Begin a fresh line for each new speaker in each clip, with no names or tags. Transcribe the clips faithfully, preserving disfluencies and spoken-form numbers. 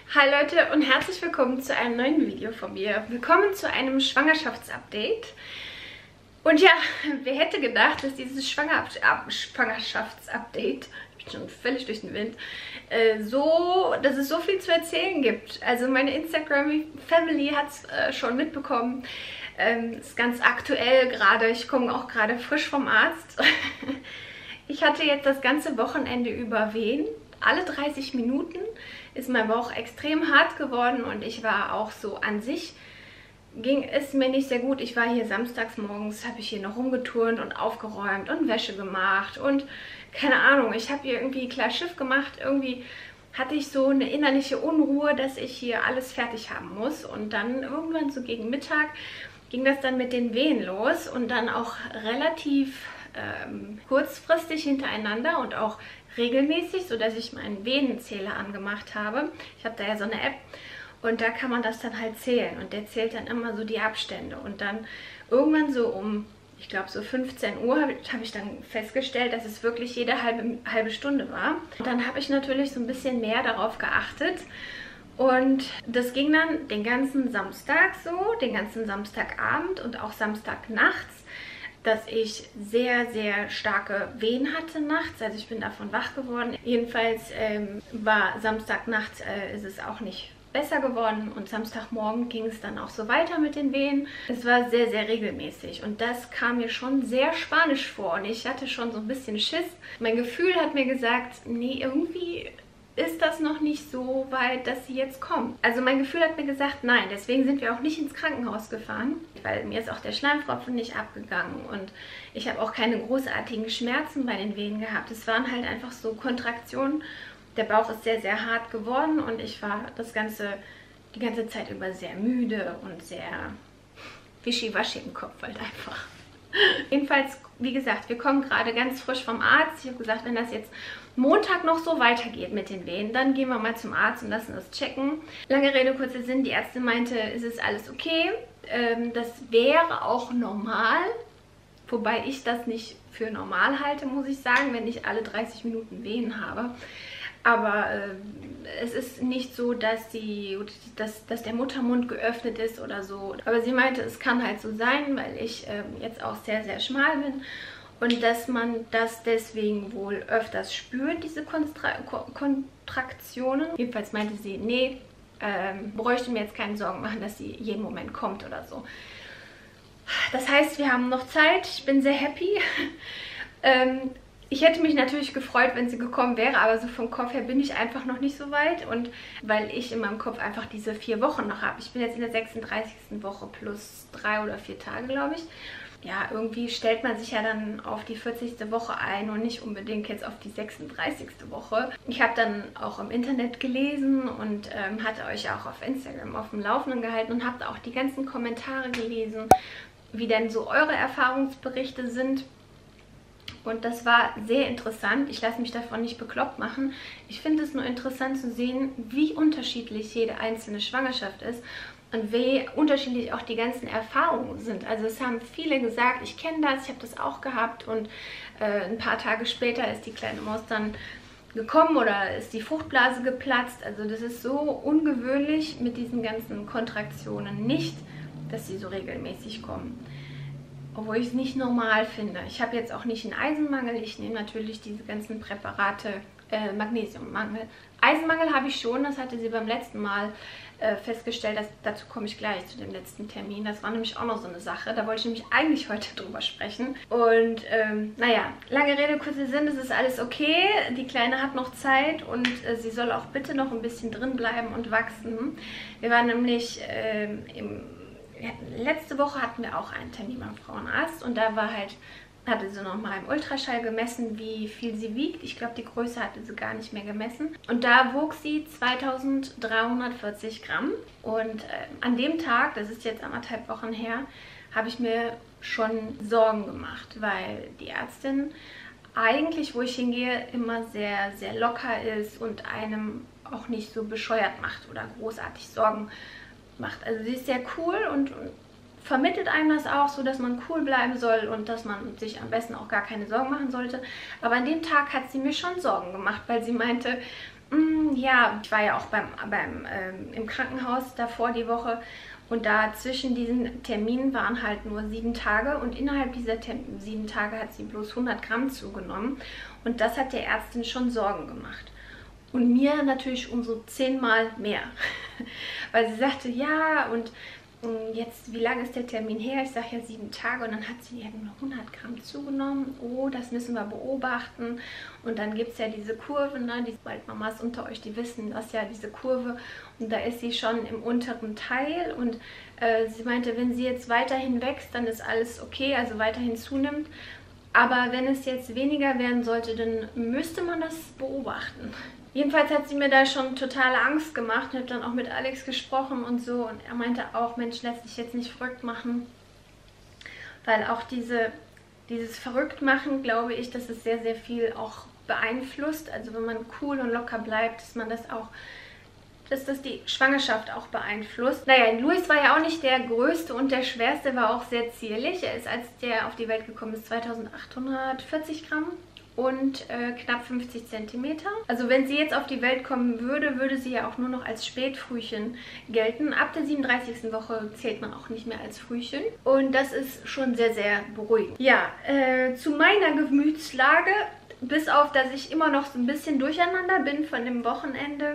Hi Leute und herzlich willkommen zu einem neuen Video von mir. Willkommen zu einem Schwangerschaftsupdate. Und ja, wer hätte gedacht, dass dieses Schwanger Schwangerschaftsupdate, ich bin schon völlig durch den Wind, äh, so, dass es so viel zu erzählen gibt. Also meine Instagram-Family hat es äh, schon mitbekommen. Ähm, ist ganz aktuell gerade, ich komme auch gerade frisch vom Arzt. Ich hatte jetzt das ganze Wochenende über Wehen. Alle dreißig Minuten ist mein Bauch extrem hart geworden und ich war auch so an sich, ging es mir nicht sehr gut. Ich war hier samstags morgens, habe ich hier noch rumgeturnt und aufgeräumt und Wäsche gemacht und keine Ahnung, ich habe hier irgendwie klar Schiff gemacht. Irgendwie hatte ich so eine innerliche Unruhe, dass ich hier alles fertig haben muss und dann irgendwann so gegen Mittag ging das dann mit den Wehen los und dann auch relativ ähm, kurzfristig hintereinander und auch regelmäßig, sodass ich meinen Venenzähler angemacht habe. Ich habe da ja so eine App und da kann man das dann halt zählen und der zählt dann immer so die Abstände und dann irgendwann so um, ich glaube so fünfzehn Uhr habe hab ich dann festgestellt, dass es wirklich jede halbe, halbe Stunde war. Und dann habe ich natürlich so ein bisschen mehr darauf geachtet und das ging dann den ganzen Samstag so, den ganzen Samstagabend und auch Samstagnachts, dass ich sehr, sehr starke Wehen hatte nachts. Also ich bin davon wach geworden. Jedenfalls ähm, war Samstagnacht, äh, ist es auch nicht besser geworden. Und Samstagmorgen ging es dann auch so weiter mit den Wehen. Es war sehr, sehr regelmäßig. Und das kam mir schon sehr spanisch vor. Und ich hatte schon so ein bisschen Schiss. Mein Gefühl hat mir gesagt, nee, irgendwie ist das noch nicht so weit, dass sie jetzt kommt. Also mein Gefühl hat mir gesagt, nein, deswegen sind wir auch nicht ins Krankenhaus gefahren, weil mir ist auch der Schleimfropfen nicht abgegangen und ich habe auch keine großartigen Schmerzen bei den Wehen gehabt. Es waren halt einfach so Kontraktionen. Der Bauch ist sehr, sehr hart geworden und ich war das ganze, die ganze Zeit über sehr müde und sehr wischiwaschi im Kopf halt einfach. Jedenfalls, wie gesagt, wir kommen gerade ganz frisch vom Arzt. Ich habe gesagt, wenn das jetzt Montag noch so weitergeht mit den Wehen, dann gehen wir mal zum Arzt und lassen das checken. Lange Rede, kurzer Sinn, die Ärztin meinte, es ist alles okay. Ähm, das wäre auch normal, wobei ich das nicht für normal halte, muss ich sagen, wenn ich alle dreißig Minuten Wehen habe. Aber äh, es ist nicht so, dass, die, dass, dass der Muttermund geöffnet ist oder so. Aber sie meinte, es kann halt so sein, weil ich äh, jetzt auch sehr, sehr schmal bin. Und dass man das deswegen wohl öfters spürt, diese Konstra Kontraktionen. Jedenfalls meinte sie, nee, ähm, bräuchte mir jetzt keine Sorgen machen, dass sie jeden Moment kommt oder so. Das heißt, wir haben noch Zeit. Ich bin sehr happy. ähm, Ich hätte mich natürlich gefreut, wenn sie gekommen wäre, aber so vom Kopf her bin ich einfach noch nicht so weit. Und weil ich in meinem Kopf einfach diese vier Wochen noch habe. Ich bin jetzt in der sechsunddreißigsten Woche plus drei oder vier Tage, glaube ich. Ja, irgendwie stellt man sich ja dann auf die vierzigste Woche ein und nicht unbedingt jetzt auf die sechsunddreißigste Woche. Ich habe dann auch im Internet gelesen und ähm, hatte euch auch auf Instagram auf dem Laufenden gehalten und habe auch die ganzen Kommentare gelesen, wie denn so eure Erfahrungsberichte sind. Und das war sehr interessant. Ich lasse mich davon nicht bekloppt machen. Ich finde es nur interessant zu sehen, wie unterschiedlich jede einzelne Schwangerschaft ist und wie unterschiedlich auch die ganzen Erfahrungen sind. Also es haben viele gesagt, ich kenne das, ich habe das auch gehabt und äh, ein paar Tage später ist die kleine Maus dann gekommen oder ist die Fruchtblase geplatzt. Also das ist so ungewöhnlich mit diesen ganzen Kontraktionen nicht, dass sie so regelmäßig kommen. Obwohl ich es nicht normal finde. Ich habe jetzt auch nicht einen Eisenmangel. Ich nehme natürlich diese ganzen Präparate, äh, Magnesiummangel. Eisenmangel habe ich schon, das hatte sie beim letzten Mal äh, festgestellt. Dass, dazu komme ich gleich zu dem letzten Termin. Das war nämlich auch noch so eine Sache. Da wollte ich nämlich eigentlich heute drüber sprechen. Und ähm, naja, lange Rede, kurzer Sinn, es ist alles okay. Die Kleine hat noch Zeit und äh, sie soll auch bitte noch ein bisschen drin bleiben und wachsen. Wir waren nämlich äh, im letzte Woche hatten wir auch einen Termin beim Frauenarzt und da war halt, hatte sie nochmal im Ultraschall gemessen, wie viel sie wiegt. Ich glaube, die Größe hatte sie gar nicht mehr gemessen. Und da wog sie zweitausenddreihundertvierzig Gramm. Und äh, an dem Tag, das ist jetzt anderthalb Wochen her, habe ich mir schon Sorgen gemacht, weil die Ärztin eigentlich, wo ich hingehe, immer sehr, sehr locker ist und einem auch nicht so bescheuert macht oder großartig Sorgen macht. Also sie ist sehr cool und, und vermittelt einem das auch so, dass man cool bleiben soll und dass man sich am besten auch gar keine Sorgen machen sollte. Aber an dem Tag hat sie mir schon Sorgen gemacht, weil sie meinte, mm, ja, ich war ja auch beim, beim ähm, im Krankenhaus davor die Woche und da zwischen diesen Terminen waren halt nur sieben Tage und innerhalb dieser Tem- sieben Tage hat sie bloß hundert Gramm zugenommen und das hat der Ärztin schon Sorgen gemacht. Und mir natürlich um so zehnmal mehr, weil sie sagte, ja und jetzt, wie lange ist der Termin her? Ich sage ja sieben Tage und dann hat sie eben nur hundert Gramm zugenommen. Oh, das müssen wir beobachten. Und dann gibt es ja diese Kurve, ne? Die Waldmamas unter euch, die wissen das ja, diese Kurve. Und da ist sie schon im unteren Teil. Und äh, sie meinte, wenn sie jetzt weiterhin wächst, dann ist alles okay, also weiterhin zunimmt. Aber wenn es jetzt weniger werden sollte, dann müsste man das beobachten. Jedenfalls hat sie mir da schon totale Angst gemacht. Ich habe dann auch mit Alex gesprochen und so. Und er meinte auch, Mensch, lass dich jetzt nicht verrückt machen. Weil auch diese, dieses Verrücktmachen, glaube ich, dass es sehr, sehr viel auch beeinflusst. Also wenn man cool und locker bleibt, dass man das auch, dass das die Schwangerschaft auch beeinflusst. Naja, Luis war ja auch nicht der größte und der schwerste, war auch sehr zierlich. Er ist, als der auf die Welt gekommen ist, zweitausendachthundertvierzig Gramm. Und äh, knapp fünfzig Zentimeter. Also wenn sie jetzt auf die Welt kommen würde, würde sie ja auch nur noch als Spätfrühchen gelten. Ab der siebenunddreißigsten Woche zählt man auch nicht mehr als Frühchen. Und das ist schon sehr, sehr beruhigend. Ja, äh, zu meiner Gemütslage, bis auf, dass ich immer noch so ein bisschen durcheinander bin von dem Wochenende.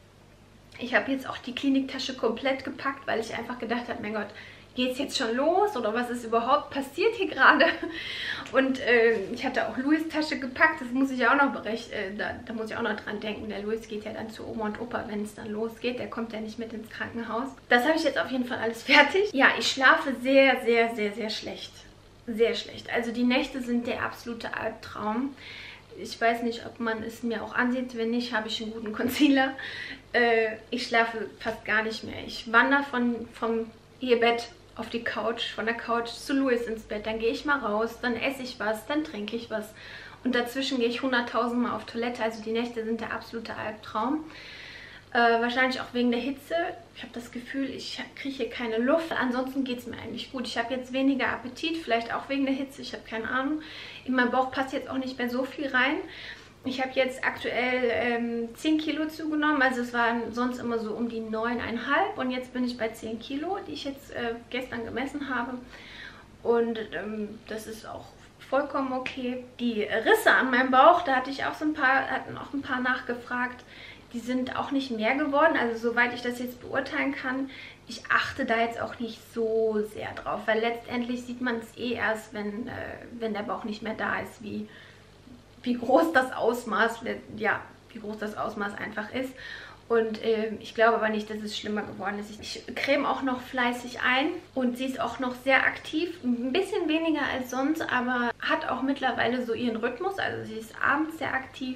Ich habe jetzt auch die Kliniktasche komplett gepackt, weil ich einfach gedacht habe, mein Gott, geht es jetzt schon los oder was ist überhaupt passiert hier gerade? Und äh, ich hatte auch Louis' Tasche gepackt, das muss ich auch noch berecht, äh, da, da muss ich auch noch dran denken. Der Louis geht ja dann zu Oma und Opa, wenn es dann losgeht. Der kommt ja nicht mit ins Krankenhaus. Das habe ich jetzt auf jeden Fall alles fertig. Ja, ich schlafe sehr, sehr, sehr, sehr schlecht. Sehr schlecht. Also die Nächte sind der absolute Albtraum. Ich weiß nicht, ob man es mir auch ansieht. Wenn nicht, habe ich einen guten Concealer. Äh, ich schlafe fast gar nicht mehr. Ich wandere von, vom ihr Bett auf die Couch, von der Couch zu Louis ins Bett, dann gehe ich mal raus, dann esse ich was, dann trinke ich was und dazwischen gehe ich hunderttausend Mal auf Toilette, also die Nächte sind der absolute Albtraum. Äh, wahrscheinlich auch wegen der Hitze. Ich habe das Gefühl, ich kriege hier keine Luft. Ansonsten geht es mir eigentlich gut. Ich habe jetzt weniger Appetit, vielleicht auch wegen der Hitze, ich habe keine Ahnung. In meinen Bauch passt jetzt auch nicht mehr so viel rein. Ich habe jetzt aktuell ähm, zehn Kilo zugenommen, also es waren sonst immer so um die neun Komma fünf und jetzt bin ich bei zehn Kilo, die ich jetzt äh, gestern gemessen habe und ähm, das ist auch vollkommen okay. Die Risse an meinem Bauch, da hatte ich auch so ein paar, hatten auch ein paar nachgefragt, die sind auch nicht mehr geworden, also soweit ich das jetzt beurteilen kann, ich achte da jetzt auch nicht so sehr drauf, weil letztendlich sieht man es eh erst, wenn, äh, wenn der Bauch nicht mehr da ist, wie wie groß das Ausmaß, ja, wie groß das Ausmaß einfach ist. Und äh, ich glaube aber nicht, dass es schlimmer geworden ist. Ich creme auch noch fleißig ein und sie ist auch noch sehr aktiv. Ein bisschen weniger als sonst, aber hat auch mittlerweile so ihren Rhythmus. Also sie ist abends sehr aktiv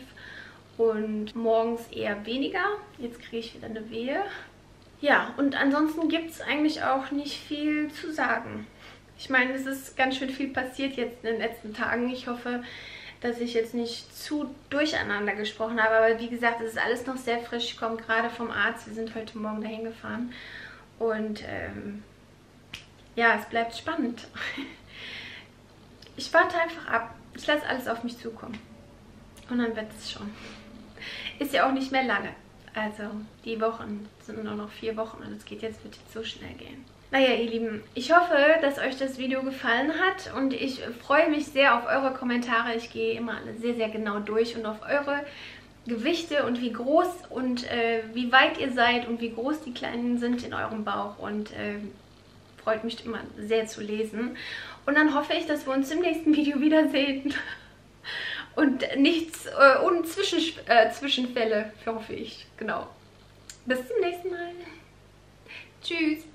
und morgens eher weniger. Jetzt kriege ich wieder eine Wehe. Ja, und ansonsten gibt es eigentlich auch nicht viel zu sagen. Ich meine, es ist ganz schön viel passiert jetzt in den letzten Tagen. Ich hoffe, dass ich jetzt nicht zu durcheinander gesprochen habe. Aber wie gesagt, es ist alles noch sehr frisch. Ich komme gerade vom Arzt. Wir sind heute Morgen dahin gefahren. Und ähm, ja, es bleibt spannend. Ich warte einfach ab. Ich lasse alles auf mich zukommen. Und dann wird es schon. Ist ja auch nicht mehr lange. Also die Wochen sind nur noch vier Wochen und es geht jetzt, wird jetzt so schnell gehen. Naja, ihr Lieben, ich hoffe, dass euch das Video gefallen hat und ich freue mich sehr auf eure Kommentare. Ich gehe immer alle sehr, sehr genau durch und auf eure Gewichte und wie groß und äh, wie weit ihr seid und wie groß die Kleinen sind in eurem Bauch und äh, freut mich immer sehr zu lesen. Und dann hoffe ich, dass wir uns im nächsten Video wiedersehen und nichts äh, ohne Zwischen, äh, Zwischenfälle, hoffe ich. Genau. Bis zum nächsten Mal. Tschüss.